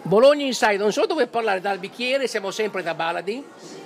Bologna Inside, non so dove parlare dal bicchiere, siamo sempre da Baladi.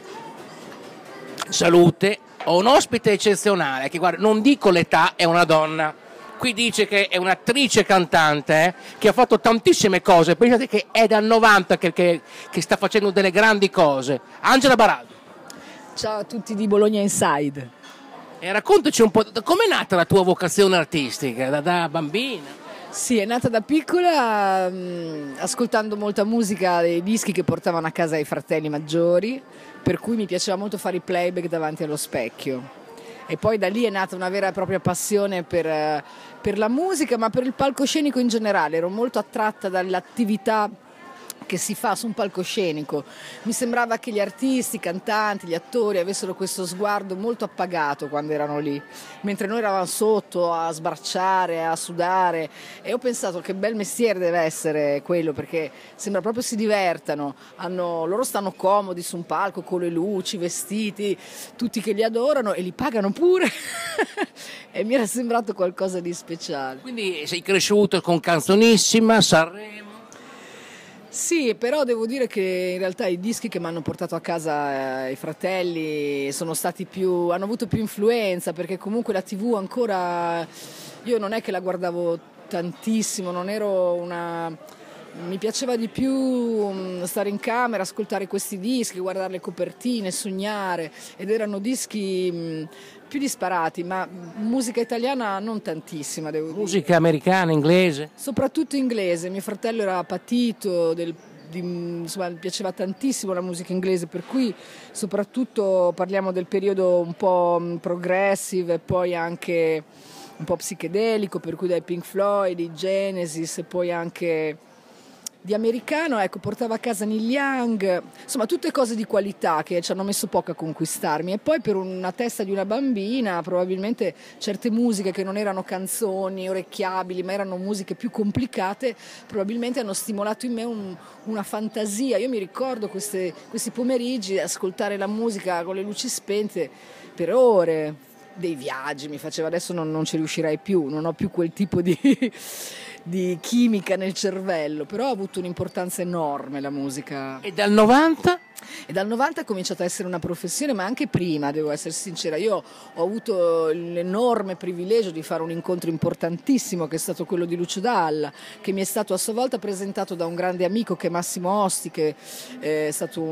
Salute, ho un ospite eccezionale che, guarda, non dico l'età, è una donna. Qui dice che è un'attrice cantante che ha fatto tantissime cose. Pensate che è dal 90 che sta facendo delle grandi cose. Angela Baraldo. Ciao a tutti di Bologna Inside. E raccontaci un po', com'è nata la tua vocazione artistica da bambina? Sì, è nata da piccola ascoltando molta musica, dei dischi che portavano a casa i fratelli maggiori, per cui mi piaceva molto fare i playback davanti allo specchio. E poi da lì è nata una vera e propria passione per la musica, ma per il palcoscenico in generale. Ero molto attratta dall'attività che si fa su un palcoscenico. Mi sembrava che gli artisti, i cantanti, gli attori avessero questo sguardo molto appagato quando erano lì, mentre noi eravamo sotto a sbracciare, a sudare, e ho pensato che bel mestiere deve essere quello, perché sembra proprio si divertano, loro stanno comodi su un palco con le luci, vestiti, tutti che li adorano e li pagano pure e mi era sembrato qualcosa di speciale. Quindi sei cresciuto con Canzonissima, Sanremo? Sì, però devo dire che in realtà i dischi che mi hanno portato a casa i fratelli hanno avuto più influenza, perché comunque la TV ancora, io non è che la guardavo tantissimo, mi piaceva di più stare in camera, ascoltare questi dischi, guardare le copertine, sognare, ed erano dischi più disparati, ma musica italiana non tantissima, devo dire. Musica americana, inglese? Soprattutto inglese, mio fratello era patito, insomma, mi piaceva tantissimo la musica inglese, per cui soprattutto parliamo del periodo un po' progressive e poi anche un po' psichedelico, per cui dai Pink Floyd, i Genesis e poi anche di americano, ecco, portava a casa Neil Young, insomma tutte cose di qualità che ci hanno messo poco a conquistarmi. E poi per una testa di una bambina probabilmente certe musiche che non erano canzoni orecchiabili ma erano musiche più complicate probabilmente hanno stimolato in me una fantasia. Io mi ricordo questi pomeriggi ascoltare la musica con le luci spente per ore, dei viaggi mi faceva, adesso non ci riuscirei più, non ho più quel tipo di chimica nel cervello, però ha avuto un'importanza enorme la musica. E dal 90? E dal 90 ha cominciato a essere una professione, ma anche prima, devo essere sincera. Io ho avuto l'enorme privilegio di fare un incontro importantissimo che è stato quello di Lucio Dalla, che mi è stato a sua volta presentato da un grande amico che è Massimo Osti, che è stato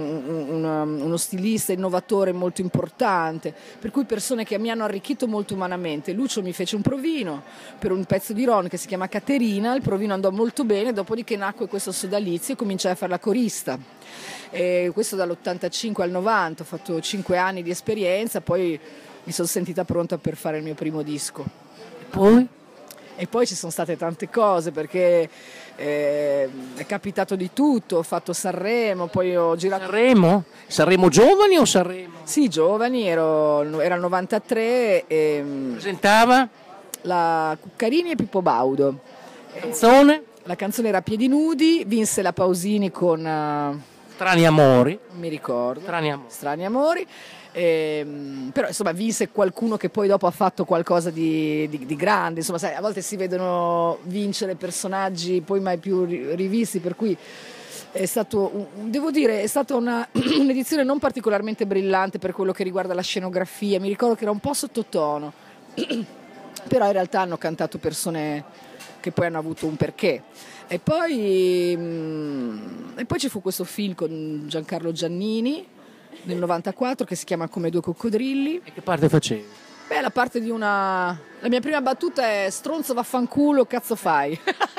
uno stilista innovatore molto importante, per cui persone che mi hanno arricchito molto umanamente. Lucio mi fece un provino per un pezzo di Ron che si chiama Caterina, il provino andò molto bene, dopodiché nacque questo sodalizio e cominciai a fare la corista. E questo dall'85 al 90, ho fatto 5 anni di esperienza, poi mi sono sentita pronta per fare il mio primo disco. Poi? E poi ci sono state tante cose, perché è capitato di tutto, ho fatto Sanremo, poi ho girato... Sanremo? Sanremo giovani o Sanremo? Sì, giovani, era il 93 e... Presentava? La Cuccarini e Pippo Baudo. Canzone? La canzone era Piedi Nudi, vinse la Pausini con... Strani amori. Non mi ricordo. Strani amori. Però insomma vinse qualcuno che poi dopo ha fatto qualcosa di grande, insomma sai, a volte si vedono vincere personaggi poi mai più rivisti, per cui è stato, devo dire, è stata un'edizione non particolarmente brillante per quello che riguarda la scenografia. Mi ricordo che era un po' sottotono però in realtà hanno cantato persone che poi hanno avuto un perché. E poi ci fu questo film con Giancarlo Giannini nel 94 che si chiama Come due coccodrilli. E che parte facevi? Beh, la parte la mia prima battuta è stronzo vaffanculo, cazzo fai?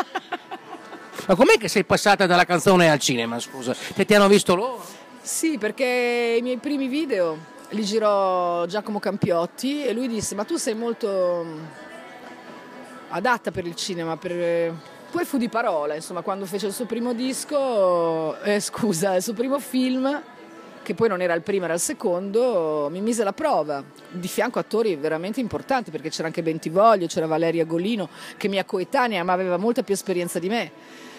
Ma com'è che sei passata dalla canzone al cinema, scusa? Che ti hanno visto loro? Sì, perché i miei primi video li girò Giacomo Campiotti e lui disse: ma tu sei molto adatta per il cinema, Poi fu di parola, insomma, quando fece il suo primo disco, il suo primo film, che poi non era il primo, era il secondo, mi mise alla prova, di fianco attori veramente importanti, perché c'era anche Bentivoglio, c'era Valeria Golino, che mia coetanea, ma aveva molta più esperienza di me.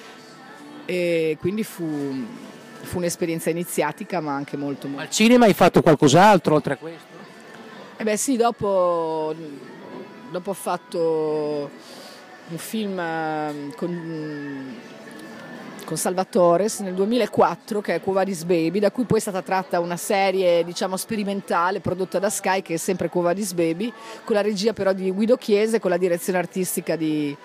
E quindi fu un'esperienza iniziatica, ma anche molto. Al cinema hai fatto qualcos'altro oltre a questo? Eh beh sì, dopo ho fatto un film con Salvatore nel 2004, che è Quo Vadis Baby, da cui poi è stata tratta una serie, diciamo, sperimentale prodotta da Sky, che è sempre Quo Vadis Baby, con la regia però di Guido Chiese, con la direzione artistica di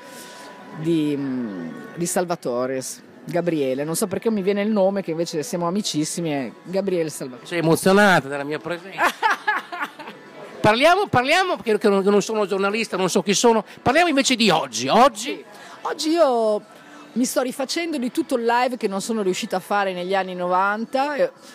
Salvatore, Gabriele. Non so perché mi viene il nome, che invece siamo amicissimi, è Gabriele Salvatore. Sei emozionata della mia presenza. Parliamo, perché non sono giornalista, non so chi sono, parliamo invece di oggi. Oggi Io mi sto rifacendo di tutto il live che non sono riuscita a fare negli anni 90.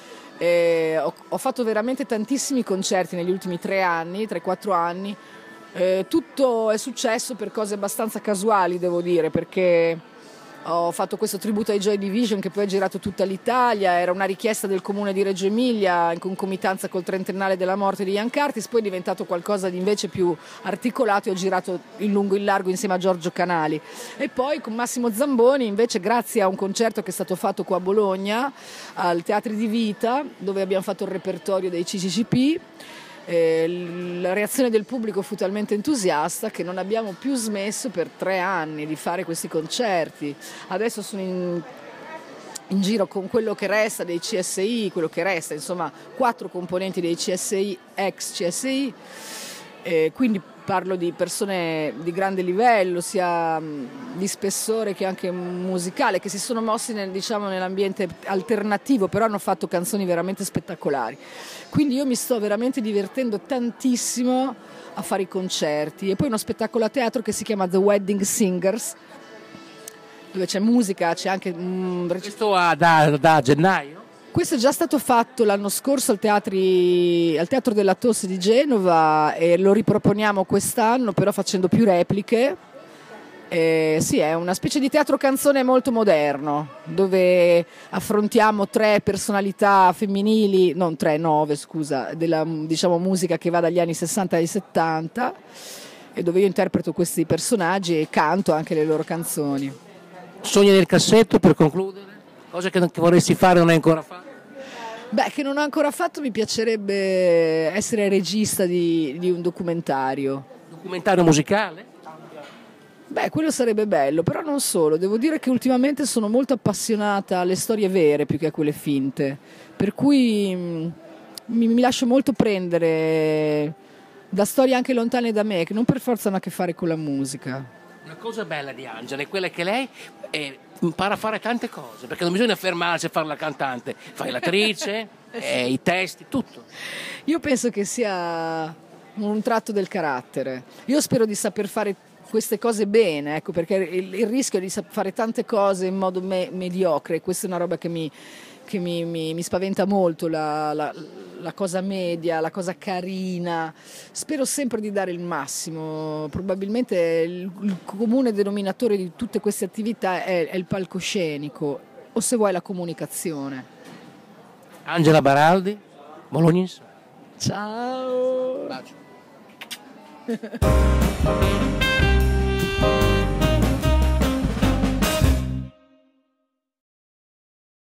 Ho fatto veramente tantissimi concerti negli ultimi 3-4 anni. Tutto è successo per cose abbastanza casuali, devo dire, perché ho fatto questo tributo ai Joy Division che poi ha girato tutta l'Italia, era una richiesta del comune di Reggio Emilia in concomitanza col trentennale della morte di Ian Curtis, poi è diventato qualcosa di invece più articolato e ho girato in lungo e in largo insieme a Giorgio Canali. E poi con Massimo Zamboni invece, grazie a un concerto che è stato fatto qua a Bologna al Teatri di Vita, dove abbiamo fatto il repertorio dei CCCP, la reazione del pubblico fu talmente entusiasta che non abbiamo più smesso per 3 anni di fare questi concerti. Adesso sono in giro con quello che resta dei CSI, quello che resta, insomma 4 componenti dei CSI, ex CSI, quindi parlo di persone di grande livello, sia di spessore che anche musicale, che si sono mossi nell'ambiente alternativo, però hanno fatto canzoni veramente spettacolari. Quindi io mi sto veramente divertendo tantissimo a fare i concerti. E poi uno spettacolo a teatro che si chiama The Wedding Singers, dove c'è musica, c'è anche... questo da gennaio? Questo è già stato fatto l'anno scorso al Teatro della Tosse di Genova e lo riproponiamo quest'anno, però facendo più repliche. Sì, è una specie di teatro canzone molto moderno, dove affrontiamo 3 personalità femminili, non 3, 9 scusa, della, diciamo, musica che va dagli anni 60 ai 70, e dove io interpreto questi personaggi e canto anche le loro canzoni. Sogni nel cassetto, per concludere? Cose che vorresti fare e non hai ancora fatto? Beh, che non ho ancora fatto, mi piacerebbe essere regista di un documentario. Documentario musicale? Beh, quello sarebbe bello, però non solo. Devo dire che ultimamente sono molto appassionata alle storie vere più che a quelle finte, per cui mi lascio molto prendere da storie anche lontane da me, che non per forza hanno a che fare con la musica. Una cosa bella di Angela è quella che lei impara a fare tante cose, perché non bisogna fermarsi a fare la cantante, fai l'attrice, i testi, tutto. Io penso che sia un tratto del carattere. Io spero di saper fare queste cose bene, ecco, perché il rischio è di fare tante cose in modo mediocre. Questa è una roba che mi spaventa molto, la cosa media, la cosa carina. Spero sempre di dare il massimo. Probabilmente il comune denominatore di tutte queste attività è il palcoscenico, o se vuoi la comunicazione. Angela Baraldi, Bolognese. Ciao! Bacio.